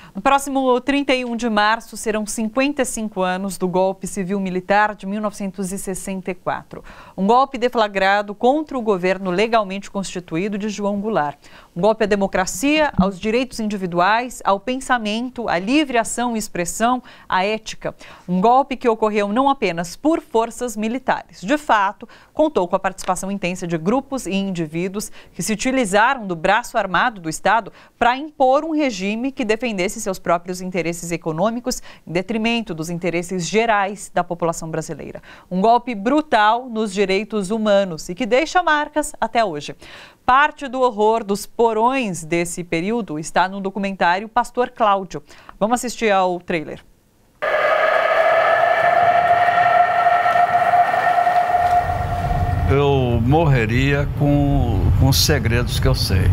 No próximo 31 de março serão 55 anos do golpe civil-militar de 1964. Um golpe deflagrado contra o governo legalmente constituído de João Goulart. Um golpe à democracia, aos direitos individuais, ao pensamento, à livre ação e expressão, à ética. Um golpe que ocorreu não apenas por forças militares. De fato, contou com a participação intensa de grupos e indivíduos que se utilizaram do braço armado do Estado para impor um regime que defendesse seus próprios interesses econômicos em detrimento dos interesses gerais da população brasileira. Um golpe brutal nos direitos humanos e que deixa marcas até hoje. Parte do horror dos porões desse período está no documentário Pastor Cláudio. Vamos assistir ao trailer. Eu morreria com os segredos que eu sei.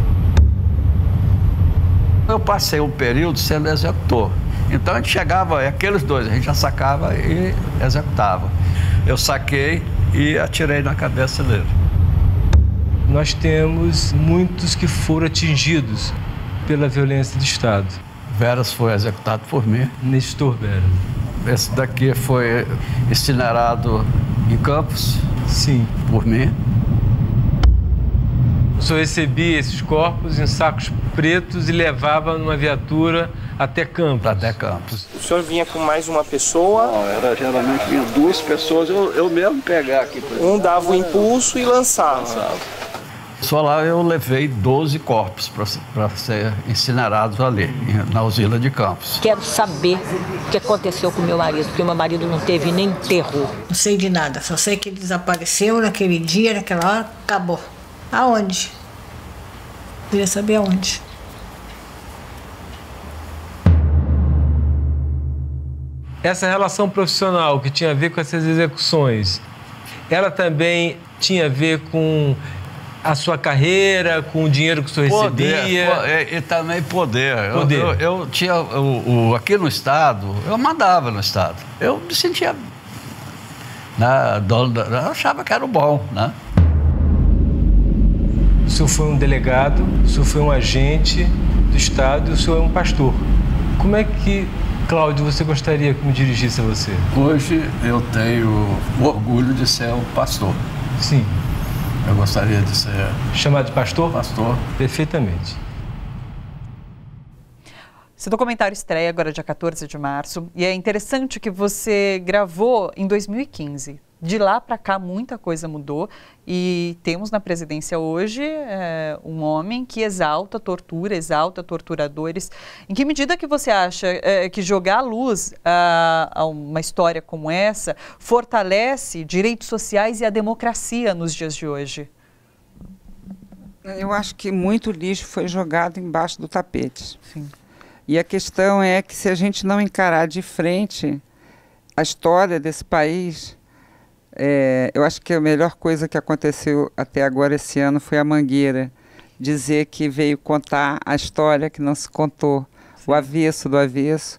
Eu passei um período sendo executor. Então a gente chegava, aqueles dois, a gente já sacava e executava. Eu saquei e atirei na cabeça dele. Nós temos muitos que foram atingidos pela violência do Estado. Veras foi executado por mim. Nestor Veras. Esse daqui foi incinerado em Campos. Sim. Por mim. O senhor recebia esses corpos em sacos pretos e levava numa viatura até Campos. Até Campos. O senhor vinha com mais uma pessoa? Não, geralmente vinha duas pessoas, eu mesmo pegar aqui. Um dava o impulso e lançava. Só lá eu levei 12 corpos para ser incinerados ali, na usina de Campos. Quero saber o que aconteceu com meu marido, porque meu marido não teve nem enterro. Não sei de nada, só sei que ele desapareceu naquele dia, naquela hora, acabou. Aonde? Queria saber aonde. Essa relação profissional que tinha a ver com essas execuções, ela também tinha a ver com a sua carreira, com o dinheiro que o senhor recebia? E também poder. Eu tinha, aqui no Estado, eu mandava no Estado. Eu me sentia, né, dono, eu achava que era o bom, né? O senhor foi um delegado, o senhor foi um agente do Estado e o senhor é um pastor. Como é que, Cláudio, você gostaria que me dirigisse a você? Hoje eu tenho o orgulho de ser um pastor. Sim. Eu gostaria de ser... Chamado de pastor? Pastor. Perfeitamente. Esse documentário estreia agora dia 14 de março e é interessante que você gravou em 2015. De lá para cá muita coisa mudou e temos na presidência hoje um homem que exalta tortura, exalta torturadores. Em que medida que você acha que jogar à luz a uma história como essa fortalece direitos sociais e a democracia nos dias de hoje? Eu acho que muito lixo foi jogado embaixo do tapete. Sim. E a questão é que se a gente não encarar de frente a história desse país... eu acho que a melhor coisa que aconteceu até agora esse ano foi a Mangueira dizer que veio contar a história que não se contou, o avesso do avesso,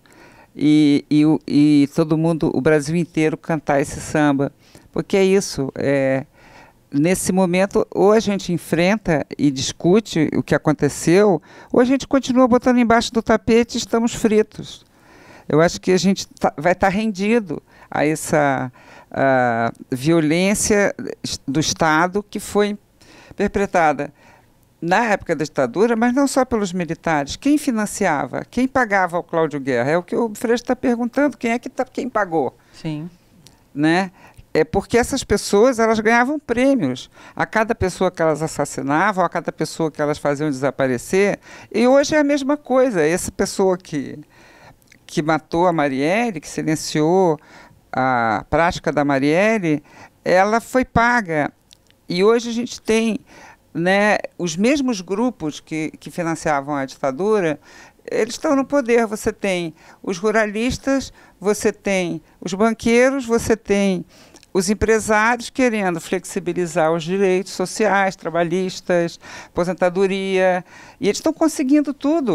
e todo mundo, o Brasil inteiro, cantar esse samba. Porque é isso, nesse momento, ou a gente enfrenta e discute o que aconteceu, ou a gente continua botando embaixo do tapete e estamos fritos. Eu acho que a gente vai estar rendido a essa violência do Estado que foi perpetrada na época da ditadura, mas não só pelos militares. Quem financiava? Quem pagava o Cláudio Guerra? É o que o Freixo está perguntando. Quem pagou? Sim. Né? É porque essas pessoas, elas ganhavam prêmios a cada pessoa que elas assassinavam, a cada pessoa que elas faziam desaparecer. E hoje é a mesma coisa. Essa pessoa que matou a Marielle, que silenciou a prática da Marielle, ela foi paga. E hoje a gente tem, né, os mesmos grupos que financiavam a ditadura, eles estão no poder. Você tem os ruralistas, você tem os banqueiros, você tem os empresários querendo flexibilizar os direitos sociais, trabalhistas, aposentadoria, e eles estão conseguindo tudo.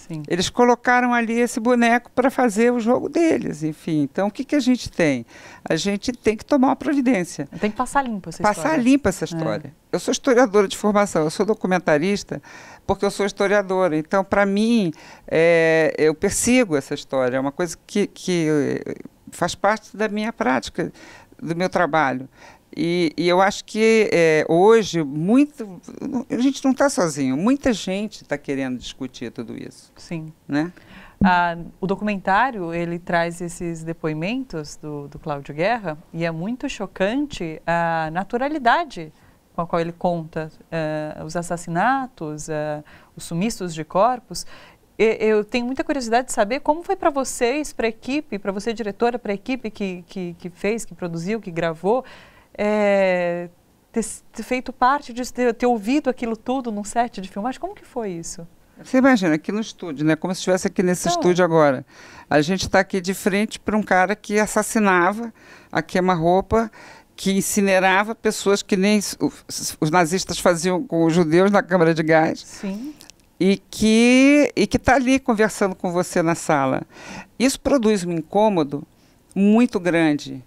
Sim. Eles colocaram ali esse boneco para fazer o jogo deles, enfim. Então, o que a gente tem? A gente tem que tomar uma providência. Tem que passar limpa essa história. Passar limpa essa história. Eu sou historiadora de formação, eu sou documentarista porque eu sou historiadora. Então, para mim, eu persigo essa história. É uma coisa que faz parte da minha prática, do meu trabalho. E eu acho que hoje a gente não está sozinho, muita gente está querendo discutir tudo isso. Sim. Né? O documentário, ele traz esses depoimentos do Cláudio Guerra e é muito chocante a naturalidade com a qual ele conta os assassinatos, os sumiços de corpos. Eu tenho muita curiosidade de saber como foi para vocês, para a equipe, para você diretora, para a equipe que fez, que produziu, que gravou, ter feito parte disso, ter ouvido aquilo tudo num set de filmagem. Como que foi isso? Você imagina, aqui no estúdio, né? Como se estivesse aqui nesse estúdio agora. A gente está aqui de frente para um cara que assassinava a queima-roupa, que incinerava pessoas que nem os nazistas faziam com os judeus na câmara de gás. Sim. E que está ali conversando com você na sala. Isso produz um incômodo muito grande.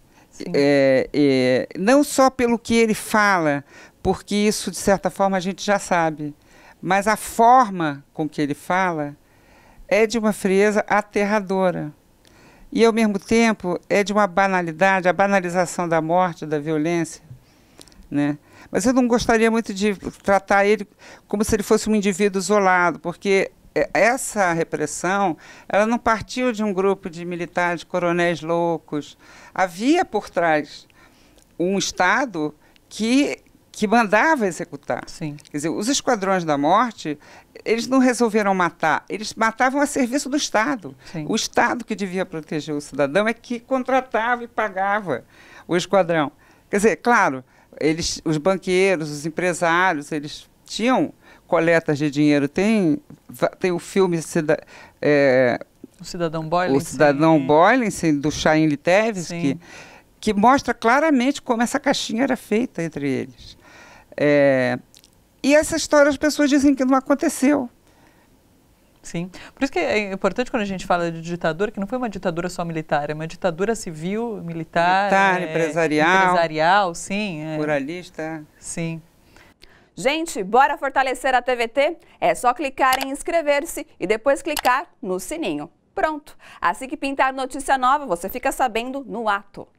Não só pelo que ele fala, porque isso, de certa forma, a gente já sabe, mas a forma com que ele fala é de uma frieza aterradora. E, ao mesmo tempo, é de uma banalidade, a banalização da morte, da violência, né? Mas eu não gostaria muito de tratar ele como se ele fosse um indivíduo isolado, porque essa repressão, ela não partiu de um grupo de militares, coronéis loucos. Havia por trás um Estado que mandava executar. Sim. Quer dizer, os esquadrões da morte, eles não resolveram matar, eles matavam a serviço do Estado. Sim. O Estado que devia proteger o cidadão é que contratava e pagava o esquadrão. Quer dizer, claro, os banqueiros, os empresários, eles tinham coletas de dinheiro. Tem o filme o Cidadão Boylensen. O Cidadão Boylensen, do Chaim Litevski, que mostra claramente como essa caixinha era feita entre eles. E essa história as pessoas dizem que não aconteceu. Sim. Por isso que é importante quando a gente fala de ditadura, que não foi uma ditadura só militar, é uma ditadura civil, militar, empresarial, sim. Pluralista. Sim. Gente, bora fortalecer a TVT? É só clicar em inscrever-se e depois clicar no sininho. Pronto! Assim que pintar notícia nova, você fica sabendo no ato.